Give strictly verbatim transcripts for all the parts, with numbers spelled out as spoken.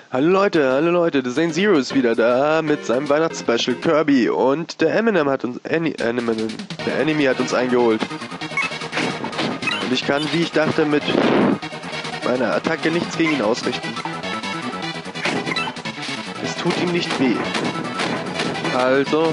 Hallo Leute, hallo Leute, der Zane Zero ist wieder da mit seinem Weihnachtsspecial Kirby und der Eminem hat uns, Ani, Eminem, der Enemy hat uns eingeholt. Und ich kann, wie ich dachte, mit meiner Attacke nichts gegen ihn ausrichten. Es tut ihm nicht weh. Also...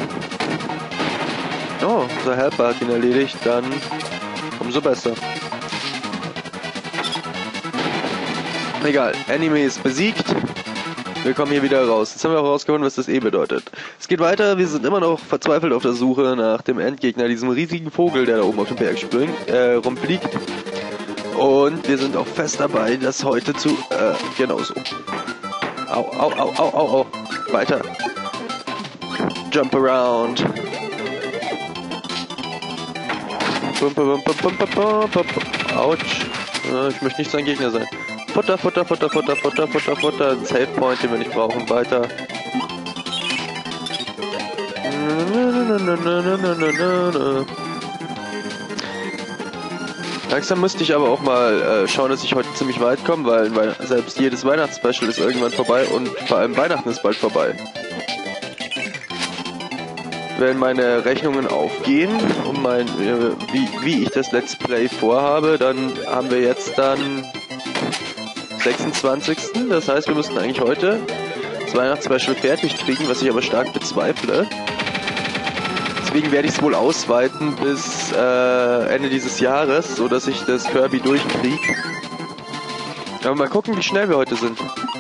Oh, unser Helper hat ihn erledigt, dann umso besser. Egal, Enemy ist besiegt. Wir kommen hier wieder raus. Jetzt haben wir auch rausgefunden, was das E bedeutet. Es geht weiter, wir sind immer noch verzweifelt auf der Suche nach dem Endgegner, diesem riesigen Vogel, der da oben auf dem Berg springt, äh, rumfliegt. Und wir sind auch fest dabei, das heute zu, äh, genau so. Au, au, au, au, au, au. Weiter. Jump around. Autsch. Ich möchte nicht sein Gegner sein. Futter, Futter, Futter, Futter, Futter, Futter, Futter. Save Point, den wir nicht brauchen. Weiter. Langsam müsste ich aber auch mal äh, schauen, dass ich heute ziemlich weit komme, weil, weil selbst jedes Weihnachtsspecial ist irgendwann vorbei und vor allem Weihnachten ist bald vorbei. Wenn meine Rechnungen aufgehen und mein, äh, wie, wie ich das Let's Play vorhabe, dann haben wir jetzt dann sechsundzwanzigsten Das heißt, wir müssten eigentlich heute das Weihnachtsspecial fertig kriegen, was ich aber stark bezweifle. Deswegen werde ich es wohl ausweiten bis äh, Ende dieses Jahres, so dass ich das Kirby durchkriege. Aber mal gucken, wie schnell wir heute sind.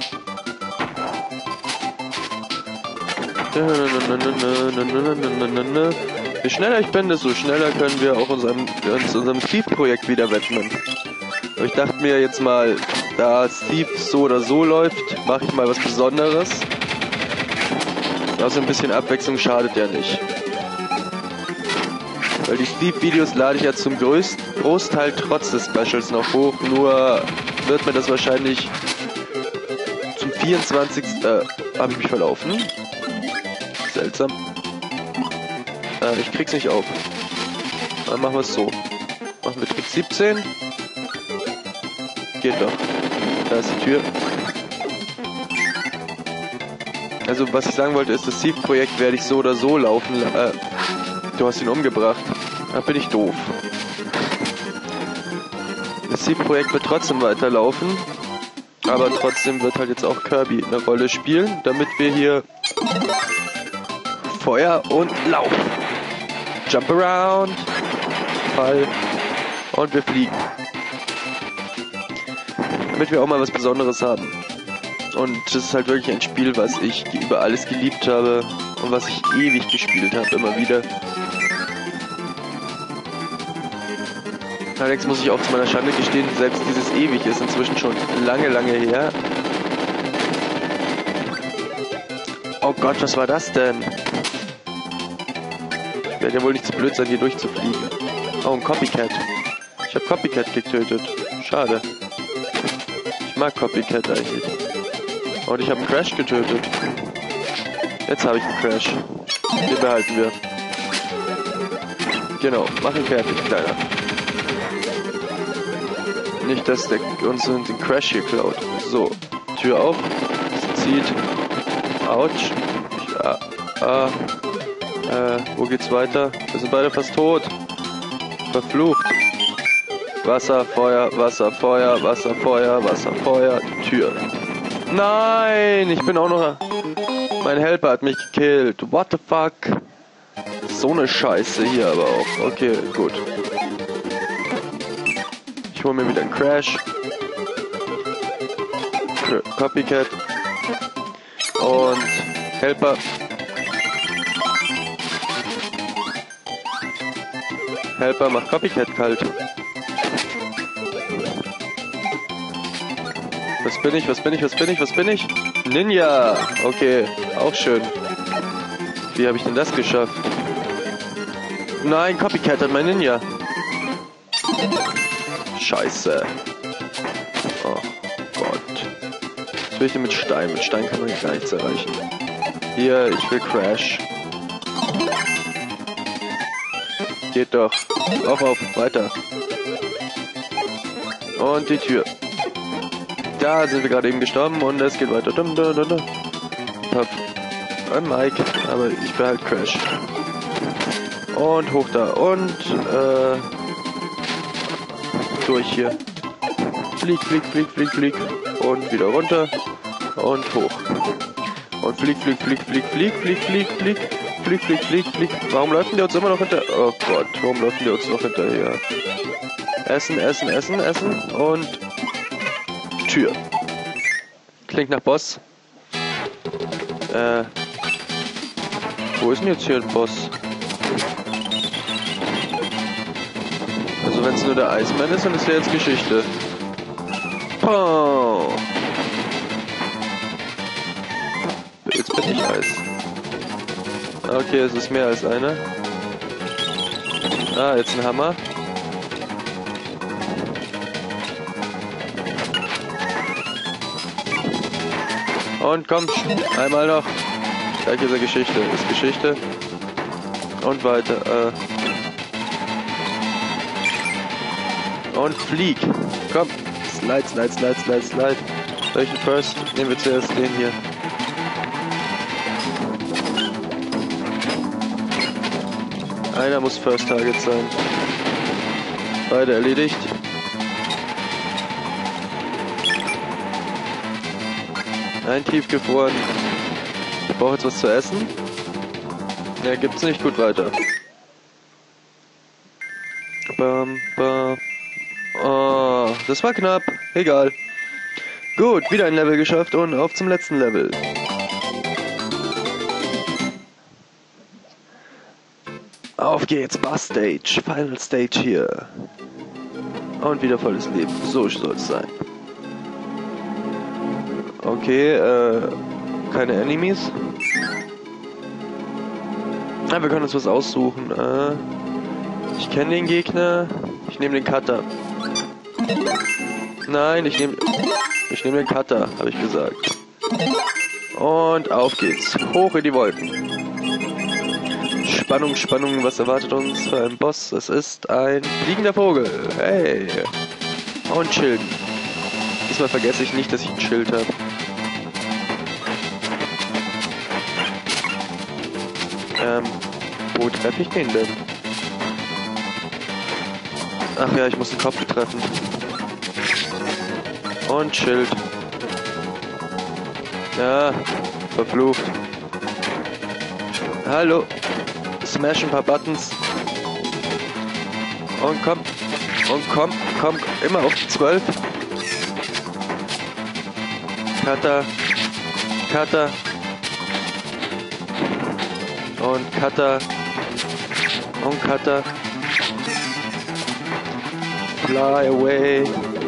Je schneller ich bin, desto schneller können wir auch unserem, uns unserem Steve-Projekt wieder widmen. Aber ich dachte mir jetzt mal, da Steve so oder so läuft, mache ich mal was Besonderes. Also ein bisschen Abwechslung schadet ja nicht. Weil die Steve-Videos lade ich ja zum größten Großteil trotz des Specials noch hoch, nur wird mir das wahrscheinlich zum vierundzwanzigsten Äh, habe ich mich verlaufen? Seltsam. Äh, ich krieg's nicht auf. Dann machen wir es so. Machen wir Trick siebzehn. Geht doch. Da ist die Tür. Also was ich sagen wollte ist, das Steve-Projekt werde ich so oder so laufen. Äh, du hast ihn umgebracht. Da bin ich doof. Das Steve-Projekt wird trotzdem weiterlaufen. Aber trotzdem wird halt jetzt auch Kirby eine Rolle spielen, damit wir hier Feuer und Lauf. Jump around. Fall. Und wir fliegen. Damit wir auch mal was Besonderes haben. Und das ist halt wirklich ein Spiel, was ich über alles geliebt habe und was ich ewig gespielt habe, immer wieder. Allerdings muss ich auch zu meiner Schande gestehen, selbst dieses ewig ist inzwischen schon lange, lange her. Oh Gott, was war das denn? Ich werde ja wohl nicht zu blöd sein, hier durchzufliegen. Oh, ein Copycat. Ich habe Copycat getötet. Schade. Ich mag Copycat eigentlich. Und ich habe einen Crash getötet. Jetzt habe ich einen Crash. Den behalten wir. Genau, mach ihn fertig, Kleiner. Nicht, dass der uns den Crash hier klaut. So, Tür auf. Es zieht. Autsch. Ja, ah. Äh, wo geht's weiter? Wir sind beide fast tot. Verflucht. Wasser, Feuer, Wasser, Feuer, Wasser, Feuer, Wasser, Feuer, Tür. Nein, ich bin auch noch... Mein Helper hat mich gekillt. What the fuck? So eine Scheiße hier aber auch. Okay, gut. Ich hole mir wieder einen Crash. Copycat. Und Helper. Helper macht Copycat kalt. Was bin ich, was bin ich, was bin ich, was bin ich? Ninja! Okay, auch schön. Wie habe ich denn das geschafft? Nein, Copycat hat mein Ninja. Scheiße. Oh Gott. Was will ich denn mit Stein? Mit Stein kann man gar nichts erreichen. Hier, ich will Crash. Geht doch. Auf, auf, weiter. Und die Tür. Da sind wir gerade eben gestorben und es geht weiter. Dum, dum, dum, dum. Hab ein Mike, aber ich behalte Crash. Und hoch da. Und äh, durch hier. Flieg, flieg, flieg, flieg, flieg. Und wieder runter. Und hoch. Und flieg, flieg, flieg, flieg, flieg, flieg, flieg, flieg. Flieg, flieg, flieg, flieg. Warum läuft der uns immer noch hinter... Oh Gott, warum läuft der uns noch hinterher? Essen, essen, essen, essen. Und... Tür. Klingt nach Boss. Äh... Wo ist denn jetzt hier ein Boss? Also wenn es nur der Eismann ist, dann ist ja jetzt Geschichte. Oh. Jetzt bin ich Eis. Okay, es ist mehr als einer. Ah, jetzt ein Hammer. Und komm, einmal noch. Gleich ist er Geschichte. Ist Geschichte. Und weiter. Äh. Und flieg. Komm. Slide, slide, slide, slide, slide. Welchen First? Nehmen wir zuerst den hier. Einer muss First Target sein. Beide erledigt. Ein tiefgefroren. Ich brauche jetzt was zu essen. Ja, gibt's nicht. Gut, weiter. Bam, bam. Oh, das war knapp. Egal. Gut, wieder ein Level geschafft und auf zum letzten Level. Auf geht's, Boss Stage, Final Stage hier. Und wieder volles Leben, so soll es sein. Okay, äh, keine Enemies. Ja, wir können uns was aussuchen. Äh, ich kenne den Gegner, ich nehme den Cutter. Nein, ich nehme ich nehme den Cutter, habe ich gesagt. Und auf geht's, hoch in die Wolken. Spannung, Spannung, was erwartet uns für einen Boss? Es ist ein fliegender Vogel. Hey. Und Schild. Diesmal vergesse ich nicht, dass ich ein Schild habe. Ähm, wo treffe ich den denn? Ach ja, ich muss den Kopf treffen. Und Schild. Ja, verflucht. Hallo. Smash ein paar Buttons. Und komm. Und komm. Komm. Immer auf die zwölf. Cutter. Cutter. Und Cutter. Und Cutter. Fly away.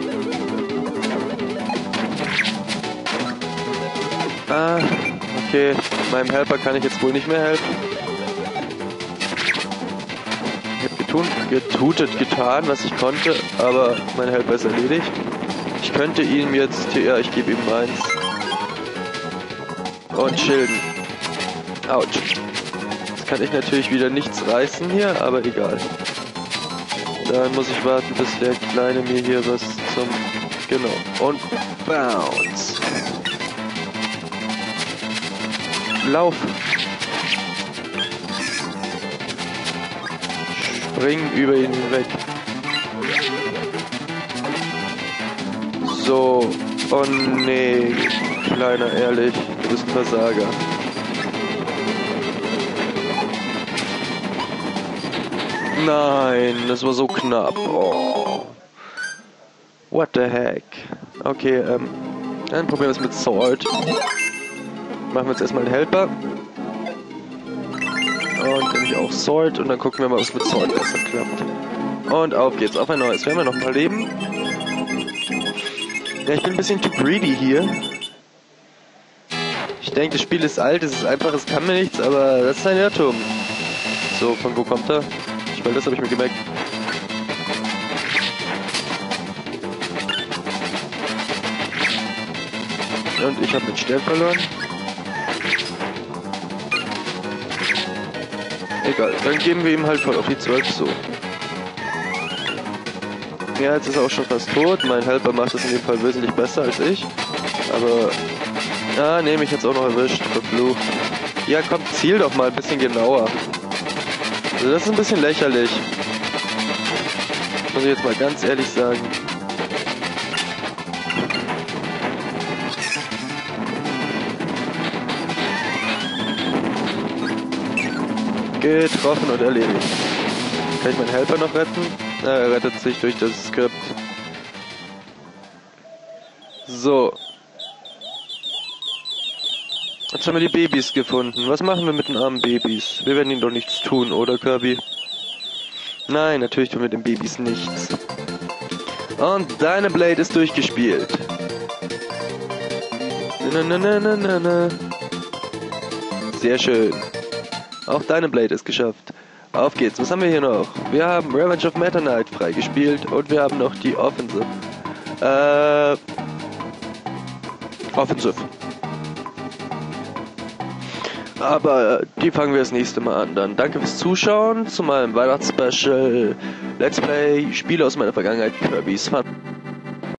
Ah, okay. Meinem Helper kann ich jetzt wohl nicht mehr helfen. Ich habe getun, getutet, getan, was ich konnte, aber mein Helper ist erledigt. Ich könnte ihm jetzt... Ja, ich gebe ihm meins. Und schilden. Autsch. Jetzt kann ich natürlich wieder nichts reißen hier, aber egal. Dann muss ich warten, bis der Kleine mir hier was zum... Genau. Und bounce. Lauf. Spring über ihn hinweg. So. Oh nee. Kleiner, ehrlich. Du bist ein Versager. Nein, das war so knapp. Oh. What the heck. Okay, ähm. Dann probieren wir es mit Sword. Machen wir jetzt erstmal einen Helper. Und nämlich auch Sword. Und dann gucken wir mal, was mit Sword besser klappt. Und auf geht's. Auf ein neues. Wir haben ja noch ein paar Leben. Ja, ich bin ein bisschen too greedy hier. Ich denke, das Spiel ist alt. Es ist einfach, es kann mir nichts. Aber das ist ein Irrtum. So, von wo kommt er? Ich, weil das habe ich mir gemerkt. Und ich habe mit Stern verloren. Egal, dann geben wir ihm halt voll auf die zwölf so. Ja, jetzt ist er auch schon fast tot. Mein Helper macht das in dem Fall wesentlich besser als ich. Aber... Ah, nee, mich hat's auch noch erwischt. Verflucht. Ja, komm, ziel doch mal ein bisschen genauer. Also das ist ein bisschen lächerlich. Muss ich jetzt mal ganz ehrlich sagen. Getroffen und erledigt. Kann ich meinen Helper noch retten? Ah, er rettet sich durch das Skript. So. Jetzt haben wir die Babys gefunden. Was machen wir mit den armen Babys? Wir werden ihnen doch nichts tun, oder Kirby? Nein, natürlich tun wir den Babys nichts. Und deine Blade ist durchgespielt. Na, na, na, na, na, na. Sehr schön. Auch deine Blade ist geschafft. Auf geht's. Was haben wir hier noch? Wir haben Revenge of Meta Knight freigespielt und wir haben noch die Offensive. Äh... Offensive. Aber die fangen wir das nächste Mal an. Dann danke fürs Zuschauen zu meinem Weihnachtsspecial Let's Play Spiele aus meiner Vergangenheit Kirby's Fun.